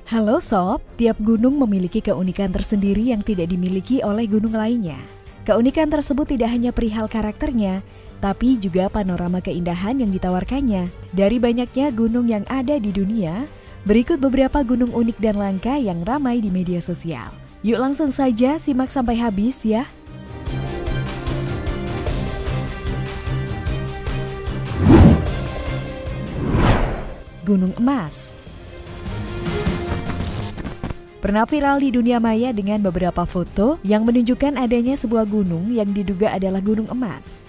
Halo Sob, tiap gunung memiliki keunikan tersendiri yang tidak dimiliki oleh gunung lainnya. Keunikan tersebut tidak hanya perihal karakternya, tapi juga panorama keindahan yang ditawarkannya. Dari banyaknya gunung yang ada di dunia, berikut beberapa gunung unik dan langka yang ramai di media sosial. Yuk langsung saja simak sampai habis ya. Gunung Emas. Pernah viral di dunia maya dengan beberapa foto yang menunjukkan adanya sebuah gunung yang diduga adalah gunung emas.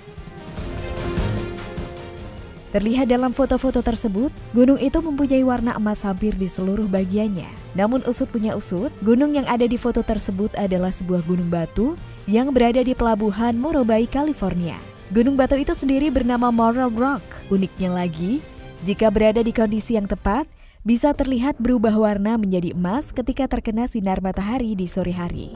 Terlihat dalam foto-foto tersebut, gunung itu mempunyai warna emas hampir di seluruh bagiannya. Namun usut punya usut, gunung yang ada di foto tersebut adalah sebuah gunung batu yang berada di pelabuhan Morro Bay, California. Gunung batu itu sendiri bernama Morro Rock. Uniknya lagi, jika berada di kondisi yang tepat, bisa terlihat berubah warna menjadi emas ketika terkena sinar matahari di sore hari.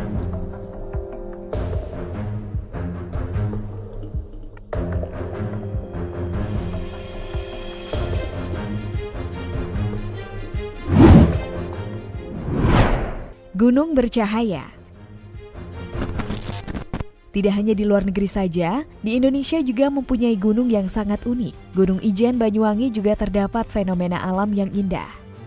Gunung bercahaya. Tidak hanya di luar negeri saja, di Indonesia juga mempunyai gunung yang sangat unik. Gunung Ijen Banyuwangi juga terdapat fenomena alam yang indah.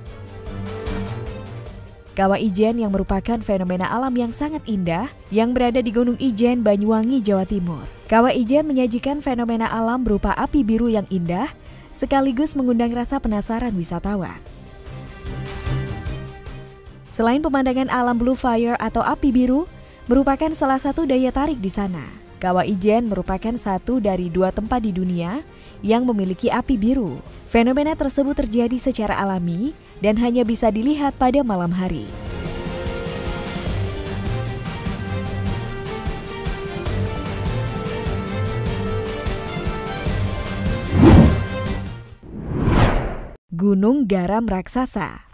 Kawah Ijen yang merupakan fenomena alam yang sangat indah yang berada di Gunung Ijen Banyuwangi, Jawa Timur. Kawah Ijen menyajikan fenomena alam berupa api biru yang indah, sekaligus mengundang rasa penasaran wisatawan. Selain pemandangan alam blue fire atau api biru, merupakan salah satu daya tarik di sana. Kawah Ijen merupakan satu dari 2 tempat di dunia yang memiliki api biru. Fenomena tersebut terjadi secara alami dan hanya bisa dilihat pada malam hari. Gunung Garam Raksasa.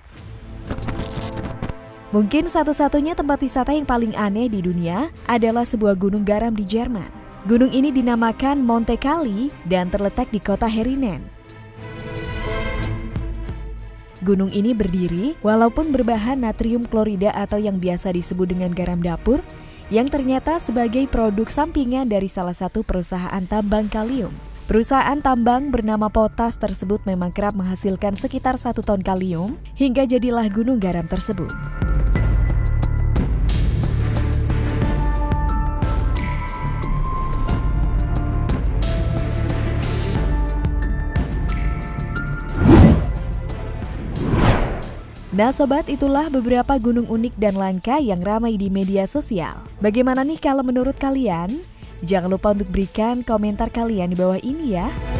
Mungkin satu-satunya tempat wisata yang paling aneh di dunia adalah sebuah gunung garam di Jerman. Gunung ini dinamakan Monte Kali dan terletak di kota Herinen. Gunung ini berdiri walaupun berbahan natrium klorida atau yang biasa disebut dengan garam dapur, yang ternyata sebagai produk sampingan dari salah satu perusahaan tambang kalium. Perusahaan tambang bernama Potas tersebut memang kerap menghasilkan sekitar 1 ton kalium hingga jadilah gunung garam tersebut. Nah sobat, itulah beberapa gunung unik dan langka yang ramai di media sosial. Bagaimana nih kalau menurut kalian? Jangan lupa untuk berikan komentar kalian di bawah ini ya.